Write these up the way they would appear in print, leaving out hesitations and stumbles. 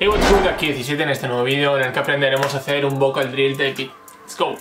Hey, what's good, aquí 17 en este nuevo vídeo en el que aprenderemos a hacer un vocal drill de beat. Let's go.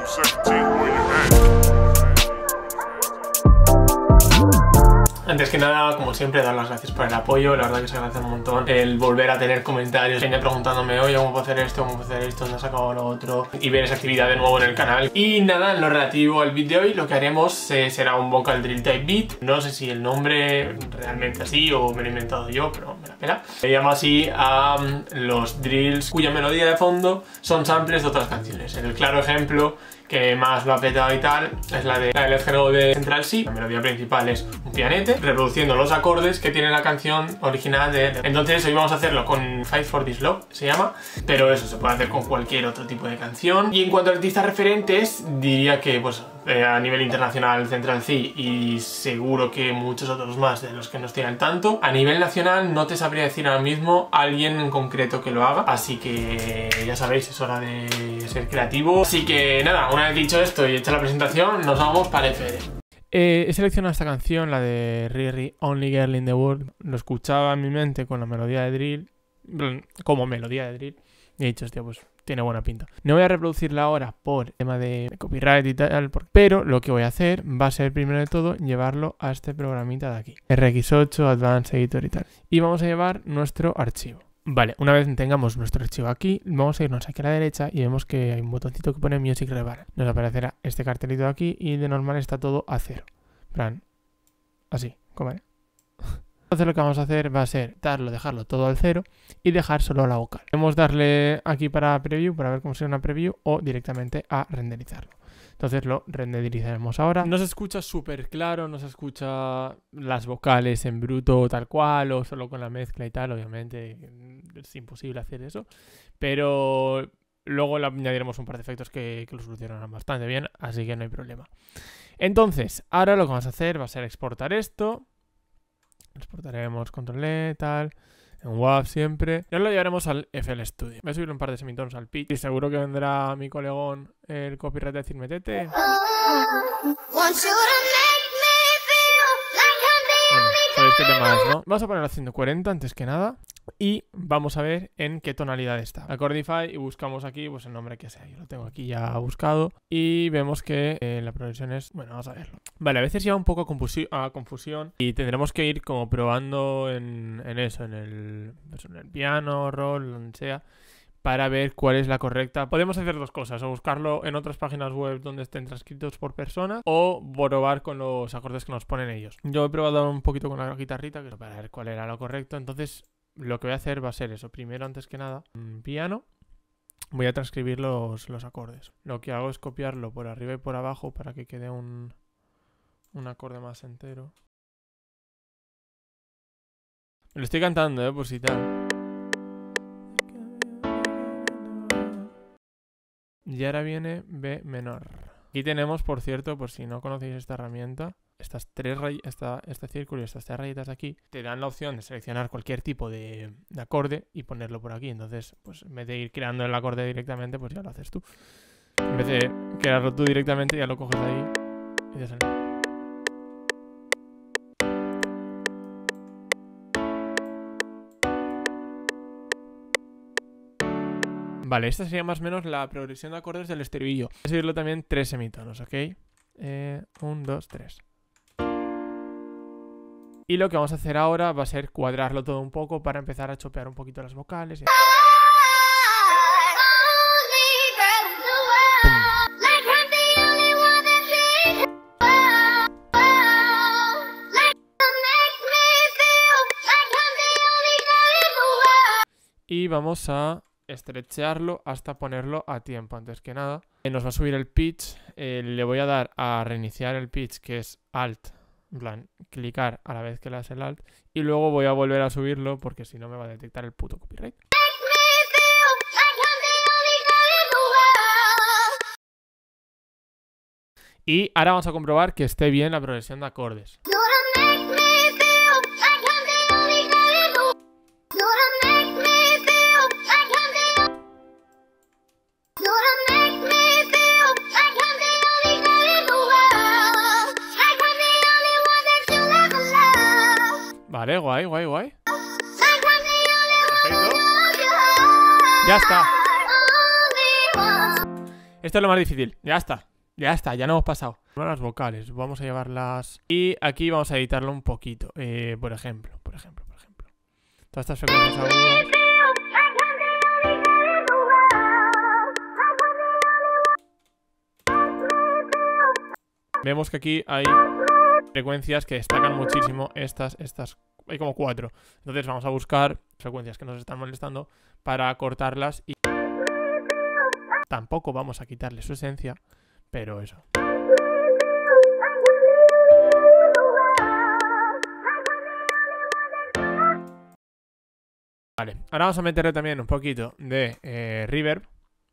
Antes que nada, como siempre, dar las gracias por el apoyo. La verdad que se agradece un montón el volver a tener comentarios, gente preguntándome, oye, ¿cómo puedo hacer esto? ¿Cómo puedo hacer esto? ¿No has sacado lo otro? Y ver esa actividad de nuevo en el canal. Y nada, en lo relativo al beat de hoy, lo que haremos será un vocal drill type beat. No sé si el nombre realmente así o me lo he inventado yo, pero me la pela. Se llama así a los drills cuya melodía de fondo son samples de otras canciones. El claro ejemplo que más lo ha petado y tal es la de Let's Go de Central Cee. La melodía principal es un pianete reproduciendo los acordes que tiene la canción original de... Entonces hoy vamos a hacerlo con Fight for This Love, se llama, pero eso se puede hacer con cualquier otro tipo de canción. Y en cuanto a artistas referentes, diría que pues a nivel internacional Central Cee y seguro que muchos otros más de los que no estoy al tanto. A nivel nacional no te sabría decir ahora mismo alguien en concreto que lo haga, así que ya sabéis, es hora de ser creativo. Así que nada, una vez dicho esto y hecha la presentación, nos vamos para el FD. He seleccionado esta canción, la de Riri, Only Girl in the World. Lo escuchaba en mi mente con la melodía de drill, como melodía de drill, y he dicho, hostia, pues tiene buena pinta. No voy a reproducirla ahora por tema de copyright y tal, pero lo que voy a hacer va a ser primero de todo llevarlo a este programita de aquí, RX8, Advanced Editor y tal. Y vamos a llevar nuestro archivo. Vale, una vez tengamos nuestro archivo aquí, vamos a irnos aquí a la derecha y vemos que hay un botoncito que pone Music Rebar. Nos aparecerá este cartelito de aquí y de normal está todo a cero. En plan, así, ¿vale? Entonces lo que vamos a hacer va a ser dejarlo todo al cero y dejar solo la vocal. Podemos darle aquí para preview, para ver cómo sería una preview, o directamente a renderizarlo. Entonces lo renderizaremos ahora. No se escucha súper claro, no se escucha las vocales en bruto tal cual o solo con la mezcla y tal, obviamente es imposible hacer eso. Pero luego le añadiremos un par de efectos que lo solucionarán bastante bien, así que no hay problema. Entonces, ahora lo que vamos a hacer va a ser exportar esto. Exportaremos Ctrl-E, tal, en WAV siempre. Y ahora lo llevaremos al FL Studio. Voy a subir un par de semitonos al pitch y seguro que vendrá mi colegón el copyright a decirme, tete. Bueno, sabéis qué tema es, ¿no? Vamos a poner a 140 antes que nada. Y vamos a ver en qué tonalidad está. Accordify y buscamos aquí pues el nombre que sea. Yo lo tengo aquí ya buscado. Y vemos que la progresión es... Bueno, vamos a verlo. Vale, a veces lleva un poco a confusión. Y tendremos que ir como probando en eso, en el piano, roll, donde sea, para ver cuál es la correcta. Podemos hacer dos cosas, o buscarlo en otras páginas web donde estén transcritos por personas, o probar con los acordes que nos ponen ellos. Yo he probado un poquito con la guitarrita para ver cuál era lo correcto. Entonces lo que voy a hacer va a ser eso. Primero, antes que nada, piano. Voy a transcribir los acordes. Lo que hago es copiarlo por arriba y por abajo para que quede un acorde más entero. Me lo estoy cantando, por si tal. Y ahora viene B menor. Aquí tenemos, por cierto, por si no conocéis esta herramienta, estas tres este círculo y estas tres rayitas de aquí te dan la opción de seleccionar cualquier tipo de acorde y ponerlo por aquí. Entonces, pues en vez de ir creando el acorde directamente, pues ya lo haces tú. En vez de crearlo tú directamente, ya lo coges ahí y ya sale. Vale, esta sería más o menos la progresión de acordes del estribillo. Voy a subirlo también 3 semitonos, ¿ok? 1, 2, 3. Y lo que vamos a hacer ahora va a ser cuadrarlo todo un poco para empezar a chopear un poquito las vocales. Y vamos a estrecharlo hasta ponerlo a tiempo. Antes que nada, nos va a subir el pitch. Le voy a dar a reiniciar el pitch, que es Alt, en plan, clicar a la vez que le das el Alt, y luego voy a volver a subirlo porque si no me va a detectar el puto copyright. Y ahora vamos a comprobar que esté bien la progresión de acordes. Vale, guay, guay, guay. Perfecto. Ya está. Esto es lo más difícil. Ya está. Ya está, ya no hemos pasado. Las vocales, vamos a llevarlas. Y aquí vamos a editarlo un poquito. Por ejemplo. Todas estas frecuencias agudas. Vemos que aquí hay frecuencias que destacan muchísimo. Estas. Hay como 4. Entonces vamos a buscar frecuencias que nos están molestando para cortarlas. Y tampoco vamos a quitarle su esencia, pero eso. Vale, ahora vamos a meterle también un poquito de reverb.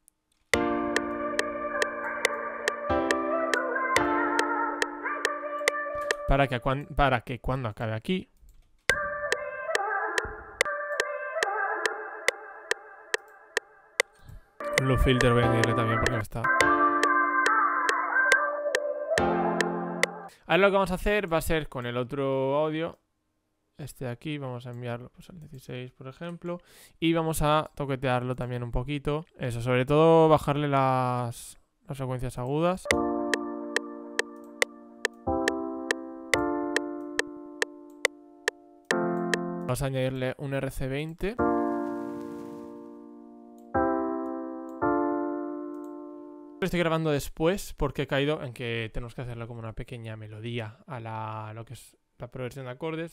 Para que cuando acabe aquí un loop filter voy a añadirle también porque no está. Ahora lo que vamos a hacer va a ser con el otro audio. Este de aquí, vamos a enviarlo pues al 16, por ejemplo. Y vamos a toquetearlo también un poquito. Eso, sobre todo bajarle las frecuencias agudas. Vamos a añadirle un RC20. Lo estoy grabando después porque he caído en que tenemos que hacerle como una pequeña melodía a lo que es la progresión de acordes.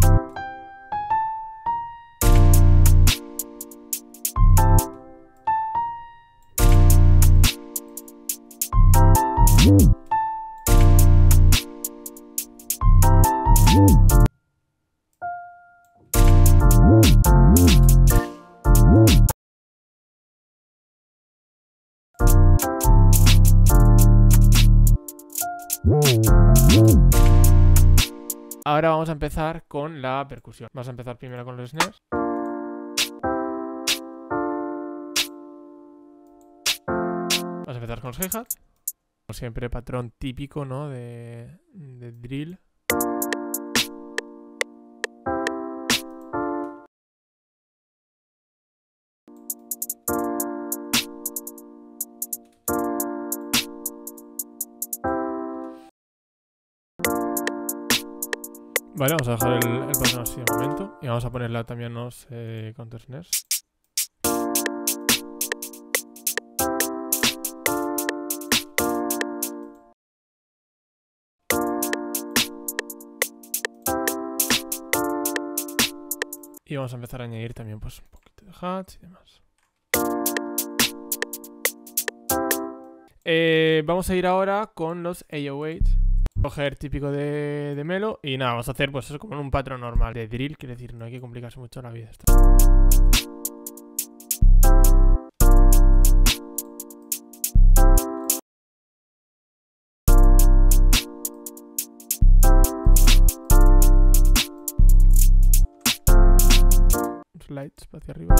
Ahora vamos a empezar con la percusión. Vamos a empezar primero con los snares. Vamos a empezar con los hi-hats. Como siempre, patrón típico, ¿no? de drill. Vale, vamos a dejar el patrón así de momento. Y vamos a ponerle también los counter snares. Y vamos a empezar a añadir también pues un poquito de hats y demás. Vamos a ir ahora con los 808. Coger típico de Melo y nada, vamos a hacer pues eso como un patrón normal de drill, quiere decir, no hay que complicarse mucho la vida. Slides hacia arriba.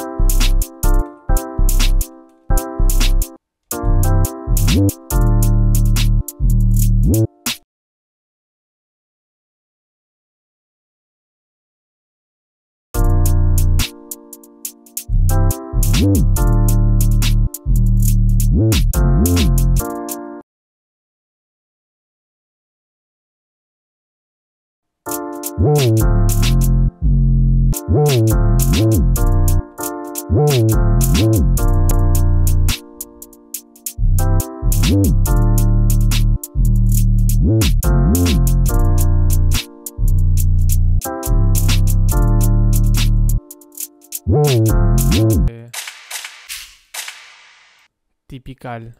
Typical.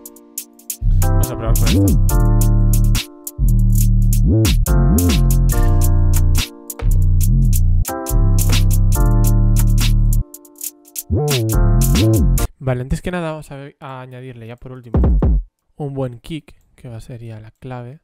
Vamos a probar con esto. Vale, antes que nada vamos a añadirle ya por último un buen kick, que va a ser ya la clave.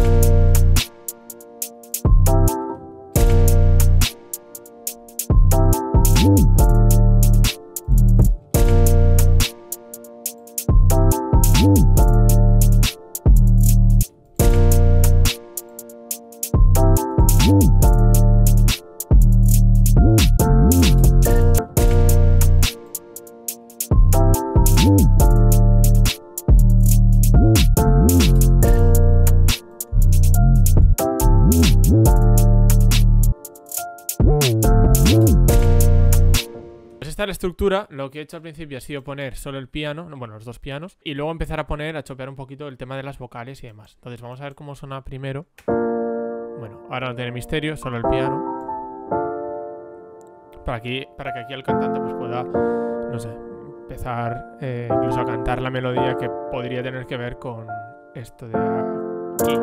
Esta es la estructura. Lo que he hecho al principio ha sido poner solo el piano, bueno, los dos pianos, y luego empezar a chopear un poquito el tema de las vocales y demás. Entonces vamos a ver cómo suena primero. Bueno, ahora no tiene misterio, solo el piano. Para que aquí el cantante pues pueda, no sé, empezar incluso a cantar la melodía que podría tener que ver con esto de aquí.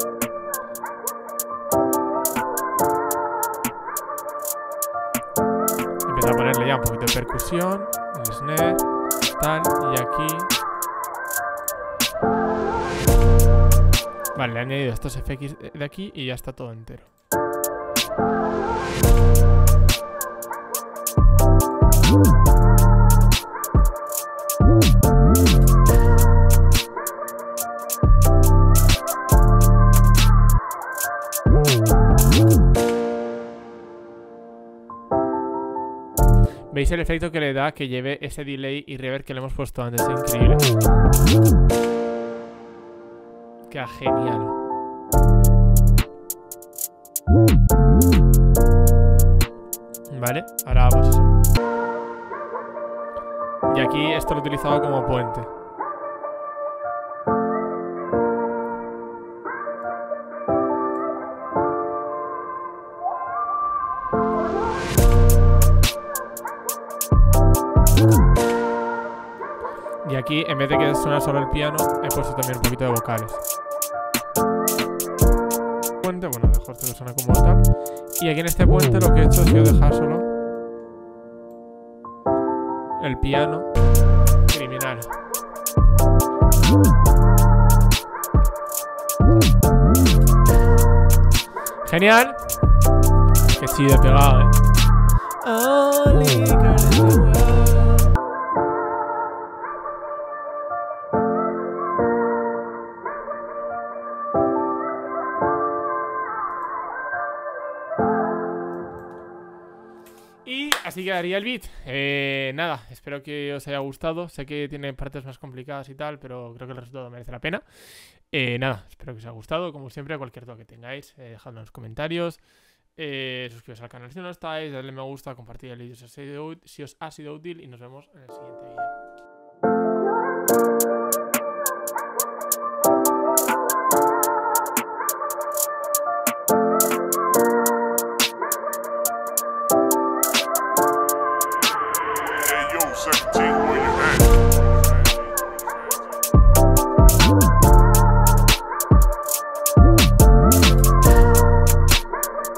A ponerle ya un poquito de percusión, el snare, tal, y aquí. Vale, le he añadido estos FX de aquí y ya está todo entero. ¿Veis el efecto que le da que lleve ese delay y reverb que le hemos puesto antes? Es increíble. Queda genial. Vale, ahora pues eso. Y aquí esto lo he utilizado como puente. Y aquí, en vez de que suene solo el piano, he puesto también un poquito de vocales. Puente, bueno, dejo esto que suena como tal. Y aquí en este puente lo que he hecho ha sido dejar solo el piano criminal. Genial. Que sí, de pegado, Y así quedaría el beat. Nada, espero que os haya gustado. Sé que tiene partes más complicadas y tal, pero creo que el resultado merece la pena. Nada, espero que os haya gustado. Como siempre, cualquier duda que tengáis, dejadlo en los comentarios. Suscribiros al canal si no lo estáis, dadle me gusta, compartid el vídeo si os ha sido útil y nos vemos en el siguiente vídeo. Secretary.